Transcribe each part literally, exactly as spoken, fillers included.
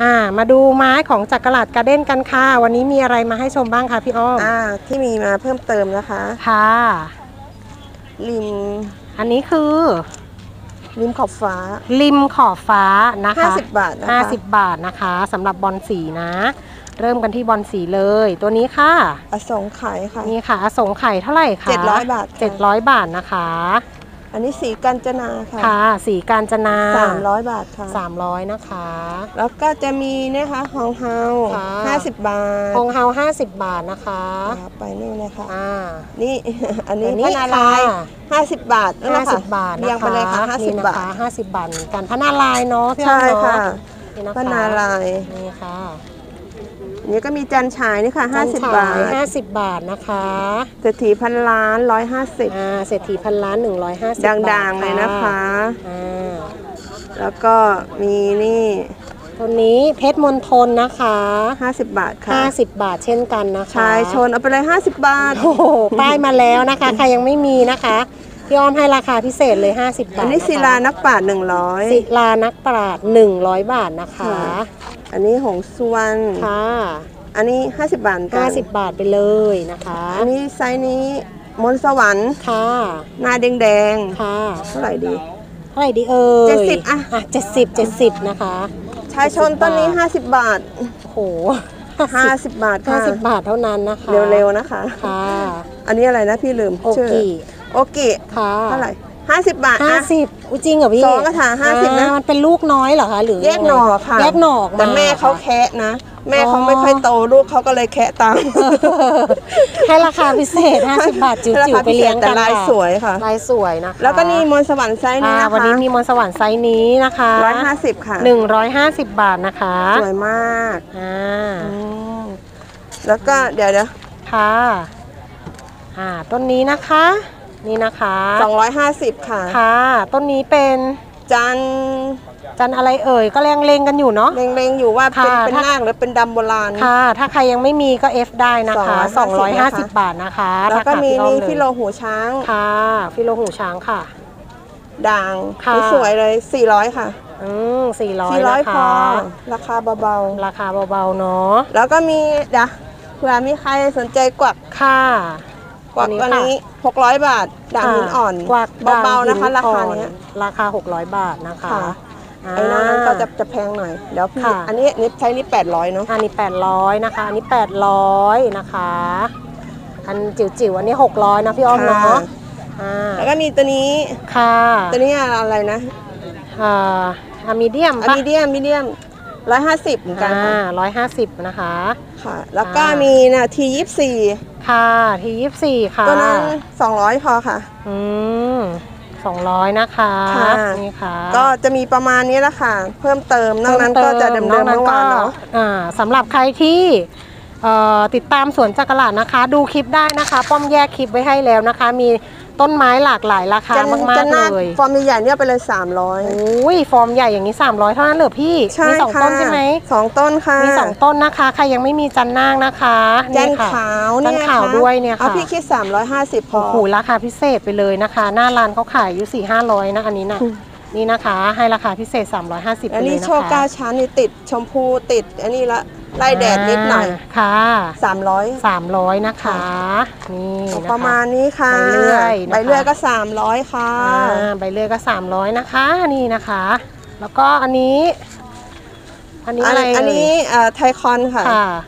อ่ามาดูไม้ของจักรลาดการ์เด้นกันค่ะวันนี้มีอะไรมาให้ชมบ้างคะพี่อ้อมอ่าที่มีมาเพิ่มเติมนะคะค่ะริมอันนี้คือริมขอบฟ้าริมขอบฟ้านะคะห้าสิบบาทนะคะห้าสิบบาทนะคะสำหรับบอลสีนะเริ่มกันที่บอลสีเลยตัวนี้ค่ะอสงไขยค่ะนี่ค่ะอสงไขยเท่าไหร่คะเจ็ดร้อยบาทเจ็ดร้อยบาทนะคะอันนี้สีกาญจนาค่ะค่ะสีกาญจนาสามร้อยบาทค่ะสามร้อยนะคะแล้วก็จะมีนะคะฮองเฮาห้าสิบบาทฮองเฮาห้าสิบบาทนะคะไปนี่เลยค่ะอ่านี่อันนี้พระนารายณ์ห้าสิบบาทห้าสิบบาทนะคะเรียงไปเลยค่ะห้าสิบบาทห้าสิบบาทกันพระนารายณ์เนาะใช่ค่ะพระนารายณ์นี่ค่ะนี่ก็มีจันฉายนี่ค่ะห้าสิบบาทห้าสิบบาทนะคะเศรษฐีพันล้านร้อยห้าสิบอ่าเศรษฐีพันล้านหนึ่งร้อยห้าสิบดังๆเลยนะคะอ่าแล้วก็มีนี่ตัวนี้เพชรมณฑลนะคะห้าสิบบาทค่ะห้าสิบบาทเช่นกันนะคะชายชนเอาไปเลยห้าสิบบาทโอ้โหป้ายมาแล้วนะคะใครยังไม่มีนะคะพี่อ้อมให้ราคาพิเศษเลยห้าสิบบาทอันนี้ศิลานักปราชญ์หนึ่งร้อยศิลานักปราชญ์หนึ่งร้อยบาทนะคะอันนี้หงสุวรรณค่ะอันนี้ห้าสิบบาทห้าสิบบาทไปเลยนะคะอันนี้ไซส์นี้มนต์สวรรค์ค่ะหน้าแดงๆค่ะเท่าไหร่ดีเท่าไหร่ดีเอ่ยเจ็ดสิบอ่ะเจ็ดสิบเจ็ดสิบนะคะชายชนต้นนี้ห้าสิบบาทโอ้โหห้าสิบบาทห้าสิบบาทเท่านั้นนะคะเร็วๆนะคะค่ะอันนี้อะไรนะพี่ลืมชื่อโอกิค่ะเท่าไหร่ห้าสิบบาทห้าสิบอุ้จริงเหรอพี่สองกระถางห้าสิบนะมันเป็นลูกน้อยเหรอคะหรือแยกหน่อค่ะแยกหน่อแต่แม่เขาแคะนะแม่เขาไม่ค่อยโตลูกเขาก็เลยแคะตามให้ราคาพิเศษห้าสิบบาทจิ๋วๆไปเลี้ยงกันแต่ลายสวยค่ะลายสวยนะคะแล้วก็นี่มนต์สวรรค์ไซส์นี้นะคะวันนี้มีมนต์สวรรค์ไซส์นี้นะคะร้อยห้าสิบค่ะหนึ่งร้อยห้าสิบบาทนะคะสวยมากอ่าแล้วก็เดี๋ยวเดี๋ยวค่ะอ่าต้นนี้นะคะนี่นะคะสองร้อยห้าสิบค่ะค่ะต้นนี้เป็นจันจันอะไรเอ่ยก็เล็งๆกันอยู่เนาะเล็งๆอยู่ว่าเป็นเป็นนาคหรือเป็นดำโบราณค่ะถ้าใครยังไม่มีก็ F ได้นะคะสองร้อยห้าสิบบาทนะคะแล้วก็มีนี่ฟิโลหูช้างค่ะฟิโลหูช้างค่ะด่างสวยเลยสี่ร้อยค่ะอืมสี่ร้อยสี่ร้อยพอราคาเบาๆราคาเบาๆเนาะแล้วก็มีเดี๋ยวเผื่อมีใครสนใจกวักค่ะกวักตัวนี้หกร้อยบาทด่างหินอ่อนกวักเบาๆนะคะราคานี้ราคาหกร้อยบาทนะคะไอ้นั้นก็จะจะแพงหน่อยเดี๋ยวพี่อันนี้นิดใช้นี่แปดร้อยเนาะอันนี้แปดร้อยนะคะอันนี้แปดร้อยนะคะอันจิ๋วๆอันนี้หกร้อยนะพี่อ้อมเนาะแล้วก็มีตัวนี้ค่ะตัวนี้อะไรนะอ่าอะมีเดียมอะมีเดียมมีเดียมร้อยห้าสิบเหมือนกันค่ะร้อยห้าสิบนะคะค่ะแล้วก็มีนะทียี่สิบสี่ค่ะทียี่สิบสี่ค่ะตัวนั้นสองร้อยพอค่ะอืมสองร้อยนะคะนี่ค่ะก็จะมีประมาณนี้แหละค่ะเพิ่มเติมนอกนั้นก็จะเดิมๆเมื่อวานเนาะอ่าสำหรับใครที่ติดตามสวนจักรลาดนะคะดูคลิปได้นะคะป้อมแยกคลิปไว้ให้แล้วนะคะมีต้นไม้หลากหลายราคามากๆเลยฟอร์มใหญ่ๆเนี่ยไปเลยสามร้อยอุ้ยฟอร์มใหญ่อย่างนี้สามร้อยเท่านั้นเหรอพี่มีสองต้นใช่ไหมสองต้นค่ะมีสองต้นนะคะใครยังไม่มีจันนางนะคะจันขาวจันขาวด้วยเนี่ยค่ะพี่คิดสามร้อยห้าสิบพอโอ้โหราคาพิเศษไปเลยนะคะหน้าร้านเขาขายอยู่สี่ห้าร้อยนะอันนี้นะนี่นะคะให้ราคาพิเศษสามร้อยห้าสิบไปเลยนะคะอันนี้โชว์ก้าชั้นนี่ติดชมพูติดอันนี้ละไล่แดดนิดหน่อยค่ะสามร้อยสามร้อยนะคะนี่ประมาณนี้ค่ะใบเลื่อยใบเลื่อยก็สามร้อยค่ะใบเลื่อยก็สามร้อยนะคะนี่นะคะแล้วก็อันนี้อันนี้อะไรอันนี้ไทคอนค่ะ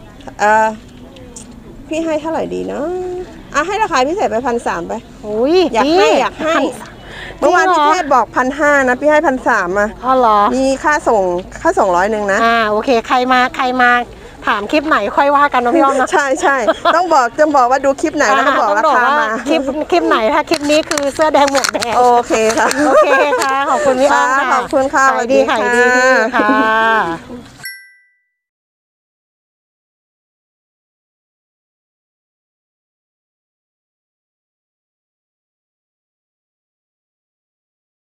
พี่ให้เท่าไหร่ดีเนาะอ่ะให้ราคาพิเศษไปพันสามไปอยากให้อยากให้เมื่อวานพี่เทพบอกพันห้านะพี่ให้พันสามอ่ะอ๋อเหรอมีค่าส่งค่าส่งร้อยหนึ่งนะอ่าโอเคใครมาใครมาถามคลิปไหนค่อยว่ากันนะพี่อ้อมนะใช่ใช่ต้องบอกจะบอกว่าดูคลิปไหนแล้วก็บอกราคามาคลิปคลิปไหนถ้าคลิปนี้คือเสื้อแดงหมวกแดงโอเคค่ะโอเคค่ะขอบคุณพี่อ้อมค่ะขอบคุณค่ะขายดีขายดีค่ะ